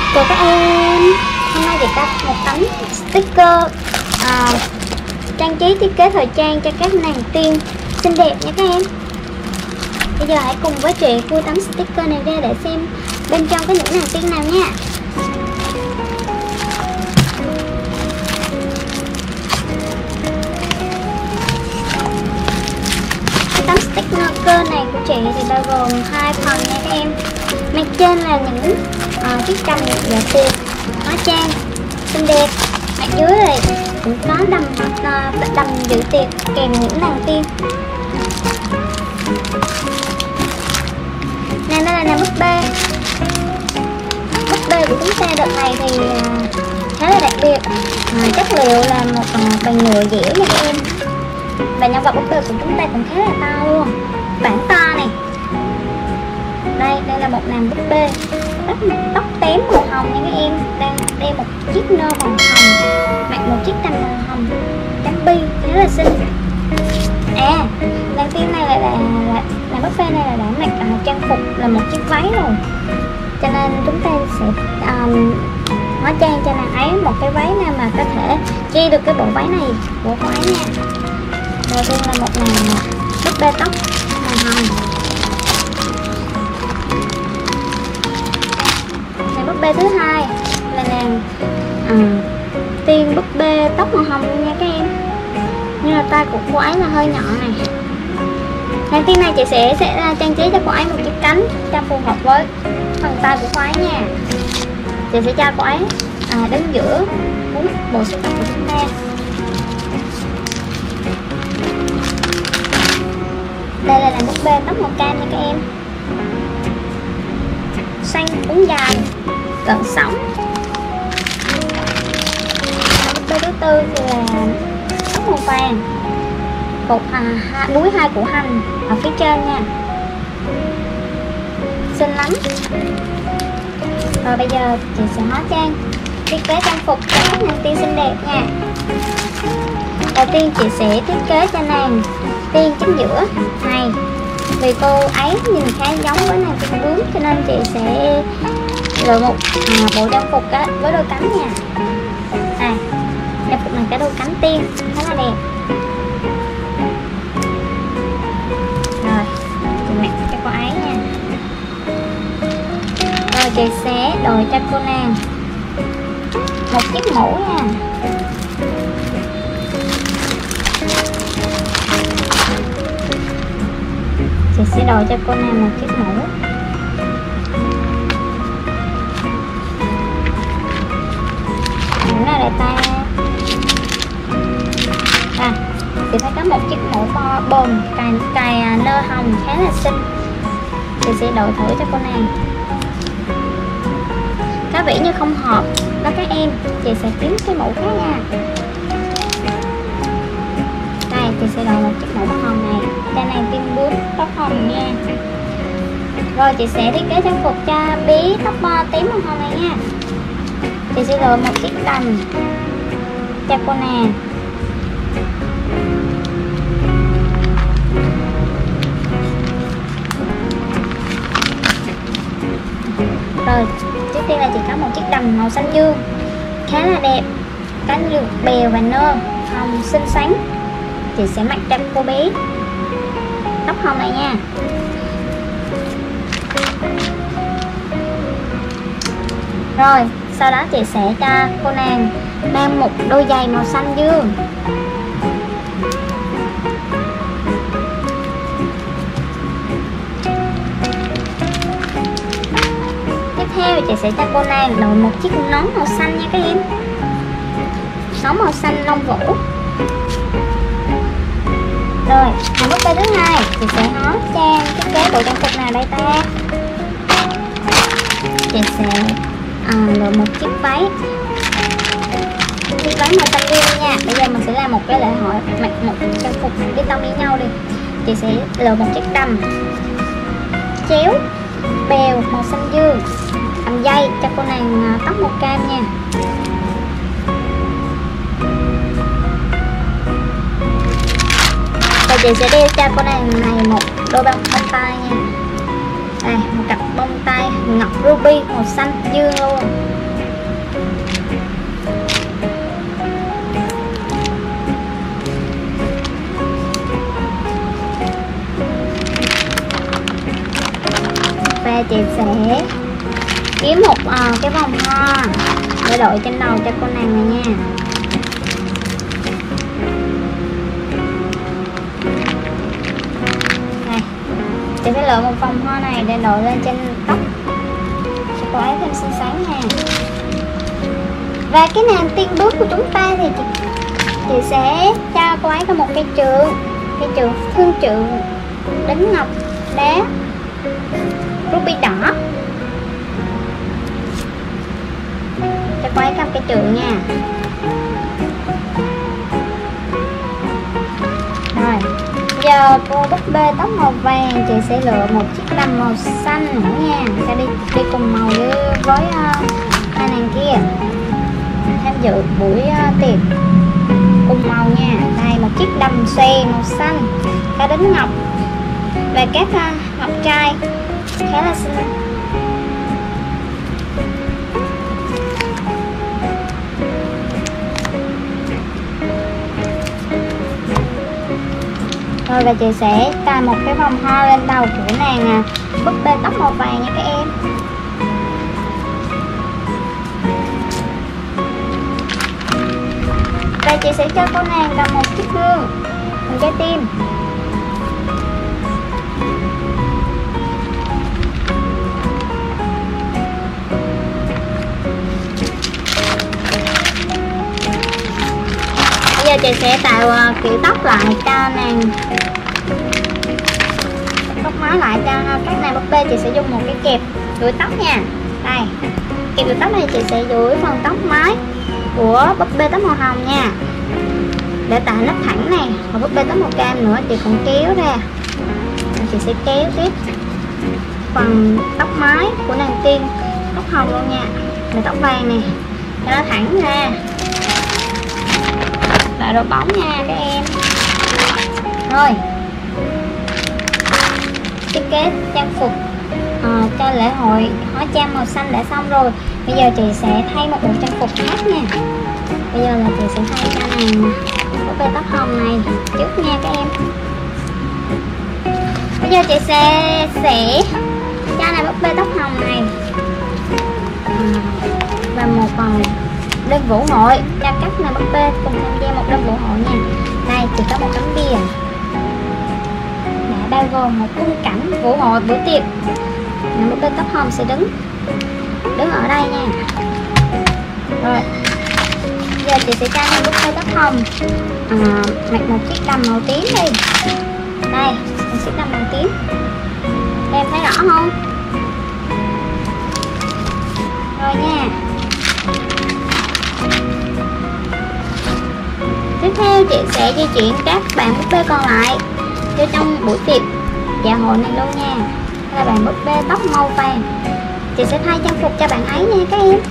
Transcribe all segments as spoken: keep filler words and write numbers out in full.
Chào các em, hôm nay thì có một tấm sticker à, trang trí thiết kế thời trang cho các nàng tiên xinh đẹp nha các em. Bây giờ hãy cùng với chị khui tấm sticker này ra để xem bên trong có những nàng tiên nào nha. Cái tấm sticker này của chị thì bao gồm hai phần nha các em. Mặt trên là những uh, chiếc trầm dạ tiệc hóa trang xinh đẹp, mặt dưới này cũng có đầm uh, đầm dự tiệc kèm những nàng tiên. Này đây là nàng búp bê. Búp bê của chúng ta đợt này thì uh, khá là đặc biệt, uh, chất liệu là một uh, bằng nhựa dẻo nha các em. Và nhân vật búp bê của chúng ta cũng khá là to luôn, bản to này. Đây, đây là một nàng búp bê tóc, tóc tém màu hồng nha các em, đang đeo một chiếc nơ màu hồng, mặc một chiếc tầm màu hồng, chấm bi khá là xinh. À, nàng tiên này là là là nàng búp bê này là đã mặc uh, trang phục là một chiếc váy rồi, cho nên chúng ta sẽ um, hóa trang cho nàng ấy một cái váy nào mà có thể che được cái bộ váy này của cô ấy nha. Đầu tiên là một nàng búp bê tóc màu hồng. Búp bê thứ hai là nàng à, tiên búp bê tóc màu hồng nha các em, nhưng là tay của cô ấy là hơi nhọn này. Nàng tiên này chị sẽ sẽ trang trí cho cô ấy một chiếc cánh cho phù hợp với phần tay của cô ấy nha. Chị sẽ cho cô ấy à, đứng giữa bốn bộ sưu tập của chúng ta. Đây là nàng búp bê tóc màu cam nha các em, xanh uốn dài cận sóng. Búp bê thứ tư thì là tóc màu vàng, cột à, đuôi hai củ hành ở phía trên nha, xinh lắm. Rồi bây giờ chị sẽ hóa trang thiết kế trang phục cho các nàng tiên xinh đẹp nha. Đầu tiên chị sẽ thiết kế cho nàng tiên chính giữa này, vì cô ấy nhìn khá giống với nàng tiên bướm cho nên chị sẽ lựa một à, bộ trang phục á, với đôi cánh nha. À, trang phục này cả đôi cánh tiên khá là đẹp. Rồi chị mặc cho cô ấy nha. Rồi chị sẽ đội cho cô nàng một chiếc mũ nha. Chị sẽ đội cho cô nàng một chiếc mũ. Mũ này để ta. À, chị thấy có một chiếc mũ bo bồn cài cài nơ hồng khá là xinh. Chị sẽ đội thử cho cô nàng. Có vẻ như không hợp đó các em, chị sẽ kiếm cái mũ khác nha. Đây, chị sẽ đội một chiếc mũ màu hồng này cho nàng tiên bướm tóc hồng nha. Rồi chị sẽ thiết kế trang phục cho bé tóc bo tím màu hồng này nha. Chị sẽ lựa một chiếc đầm cho cô nàng. Rồi trước tiên là chị có một chiếc đầm màu xanh dương khá là đẹp, cánh lược bèo và nơ hồng xinh xắn. Chị sẽ mặc cho cô bé tóc hồng này nha. Rồi sau đó chị sẽ cho cô nàng mang một đôi giày màu xanh dương. Tiếp theo chị sẽ cho cô nàng đội một chiếc nón màu xanh nha các em, nón màu xanh lông vũ. Rồi, hàng búp bê thứ hai chị sẽ hóa trang thiết kế bộ trang phục nào đây ta? Chị sẽ à, lựa một chiếc váy, chiếc váy màu xanh dương nha. Bây giờ mình sẽ làm một cái lễ hội mặc một trang phục đi tông với nhau đi. Chị sẽ lựa một chiếc đầm chéo bèo màu xanh dương, cầm dây cho cô nàng tóc màu cam nha. Và chị sẽ đeo cho cô nàng này một đôi bông bông tai nha. Đây, một cặp bông tai ngọc ruby màu xanh dương luôn. chị sẽ kiếm một uh, cái vòng hoa để đội trên đầu cho cô nàng này nha. Này, chị phải lựa một vòng hoa này để đội lên trên tóc cho cô ấy thêm xinh xắn nha. Và cái nàng tiên bước của chúng ta thì chị, chị sẽ cho cô ấy có một cây trượng, cây trượng thương trượng đính ngọc đá ruby đỏ. Cho cô ấy cầm cây trượng nha. Rồi giờ cô búp bê tóc màu vàng chị sẽ lựa một chiếc đầm màu xanh nữa nha, sẽ đi đi cùng màu với với uh, hai nàng kia tham dự buổi uh, tiệc cùng màu nha. Đây một chiếc đầm xòe màu xanh, cá đính ngọc và các uh, ngọc trai khá là xinh. Rồi và chị sẽ cài một cái vòng hoa lên đầu của nàng à, búp bê tóc màu vàng nha các em. Và chị sẽ cho cô nàng cầm một chiếc gương một trái tim. Bây giờ chị sẽ tạo uh, kiểu tóc lại cho nàng, tóc mái lại cho các nàng búp bê. Chị sẽ dùng một cái kẹp đuôi tóc nha. Đây, kẹp đuôi tóc này chị sẽ duỗi phần tóc mái của búp bê tóc màu hồng nha, để tạo nếp thẳng này. Và búp bê tóc màu cam nữa chị cũng kéo ra. Chị sẽ kéo tiếp phần tóc mái của nàng tiên tóc hồng luôn nha, là tóc vàng này, cho nó thẳng ra. Lại độ bóng nha các em. Rồi thiết kế trang phục uh, cho lễ hội hóa trang màu xanh đã xong rồi. Bây giờ chị sẽ thay một bộ trang phục khác nha. Bây giờ là chị sẽ thay cho nàng búp bê tóc hồng này trước nha các em. Bây giờ chị sẽ sẽ cho nàng búp bê tóc hồng này uh, và một vòng đơn vũ hội cho các nàng búp bê cùng tham gia một đơn vũ hội nha. Đây chỉ có một tấm bìa đã bao gồm một khung cảnh vũ hội buổi tiệc. Nàng búp bê tóc hồng sẽ đứng đứng ở đây nha. Rồi giờ chị sẽ cho nàng búp bê tóc hồng à, mặc một chiếc đầm màu tím đi. Đây một chiếc đầm màu tím, em thấy rõ không? Rồi nha. Tiếp theo chị sẽ di chuyển các bạn búp bê còn lại vô trong buổi tiệc dạ hội này luôn nha. Đây là bạn búp bê tóc màu vàng, chị sẽ thay trang phục cho bạn ấy nha các em.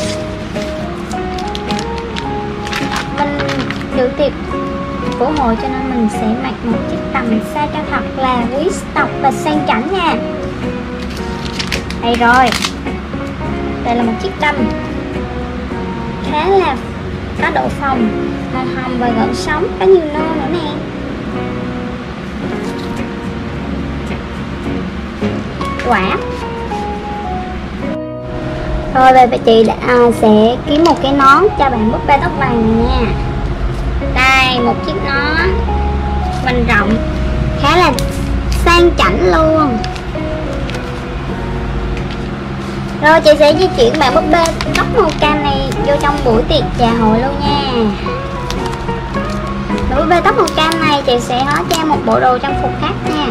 Mình dự tiệc vũ hội cho nên mình sẽ mặc một chiếc tầm sao cho thật là quý tộc và sang chảnh nha. Đây rồi, đây là một chiếc đầm khá là có độ phồng, màu hồng và gợn sóng, có nhiều nơ nữa nè. Quả. Rồi về chị đã à, sẽ kiếm một cái nón cho bạn búp bê tóc vàng này nha. Đây một chiếc nón vành rộng khá là sang chảnh luôn. Rồi chị sẽ di chuyển bạn búp bê tóc màu cam này vô trong buổi tiệc trà hội luôn nha. Bạn búp bê tóc màu cam này chị sẽ hóa trang một bộ đồ trang phục khác nha.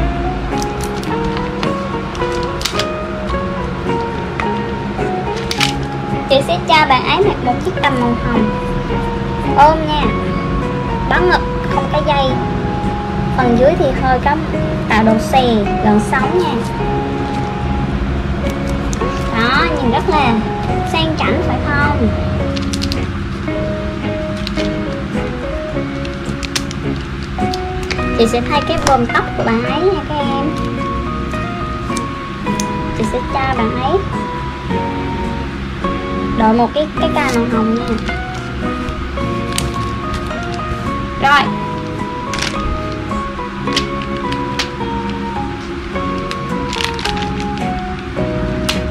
Chị sẽ cho bạn ấy mặc một chiếc đầm màu hồng ôm nha, bắn ngực không có dây, phần dưới thì hơi có tạo độ xè gần sóng nha. Đó, nhìn rất là sang chảnh phải không? Chị sẽ thay cái buồm tóc của bạn ấy nha các em. Chị sẽ cho bạn ấy đội một cái cái ca màu hồng nha. Rồi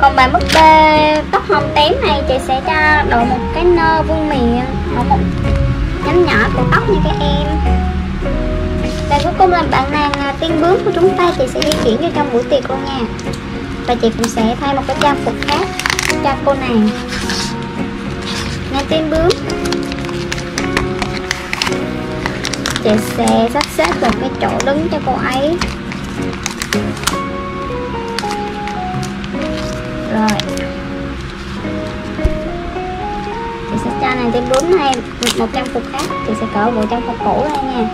Còn bạn búp bê tóc hồng tím này chị sẽ cho đội một cái nơ vương miệng ở một nhánh nhỏ của tóc nha các em. Và cuối cùng là bạn nàng tiên bướm của chúng ta, chị sẽ di chuyển vô trong buổi tiệc luôn nha. Và chị cũng sẽ thay một cái trang phục khác cho cô nàng nàng tiên bướm. Chị sẽ sắp xếp một cái chỗ đứng cho cô ấy. Rồi chị sẽ cho nàng tiên bướm này một trang phục khác. Chị sẽ cởi bộ trang phục cũ ra nha.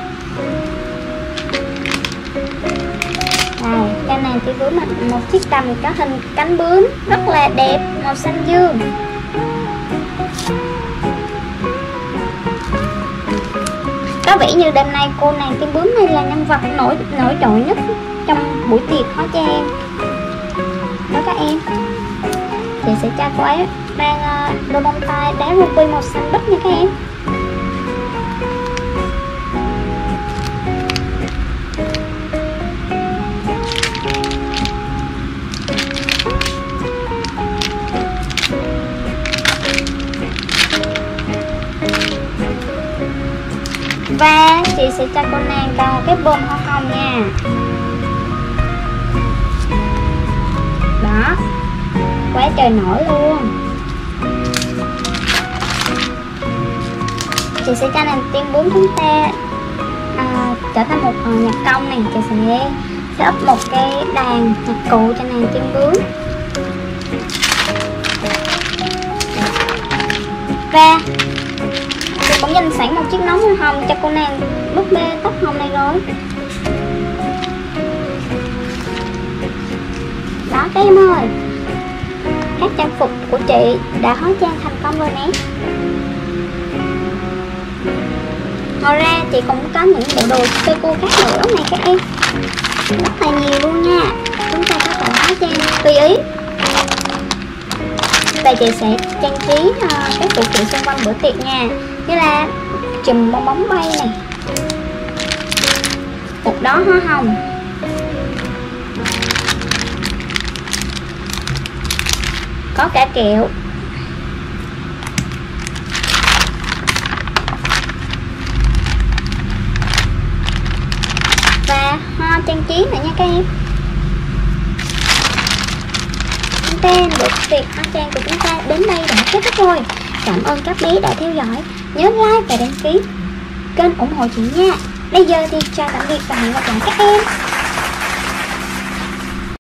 Đây, cho nàng tiên bướm là một chiếc đầm có hình cánh bướm rất là đẹp, màu xanh dương. Có vẻ như đêm nay cô nàng tiên bướm này là nhân vật nổi nổi trội nhất trong buổi tiệc hóa trang đó các em. Chị sẽ cho cô ấy mang đôi bông tai đá ruby màu xanh biếc nha các em. Và chị sẽ cho cô nàng vào một cái bông hoa hồng nha. Đó, quá trời nổi luôn. Chị sẽ cho nàng tiên bướm chúng ta à, trở thành một uh, nhạc công này. Chị sẽ set up một cái đàn nhạc cụ cho nàng tiên bướm. Và chị cũng dành sẵn một chiếc nón màu hồng cho cô nàng búp bê tóc hồng này rồi. Đó các em ơi, các trang phục của chị đã hóa trang thành công rồi nè. Ngoài ra chị cũng có những bộ đồ chơi cô khác nữa này các em, rất là nhiều luôn nha. Chúng ta có thể hóa trang tùy ý. Và chị sẽ trang trí uh, các phụ kiện xung quanh bữa tiệc nha, như là chùm bong bóng bay này, một đó hoa hồng, có cả kẹo, và hoa trang trí này nha các em. Tên buổi tiệc hóa trang của chúng ta đến đây đã kết thúc rồi. Cảm ơn các bé đã theo dõi. Nhớ like và đăng ký kênh ủng hộ chị nha. Bây giờ thì chào tạm biệt và hẹn gặp lại các em.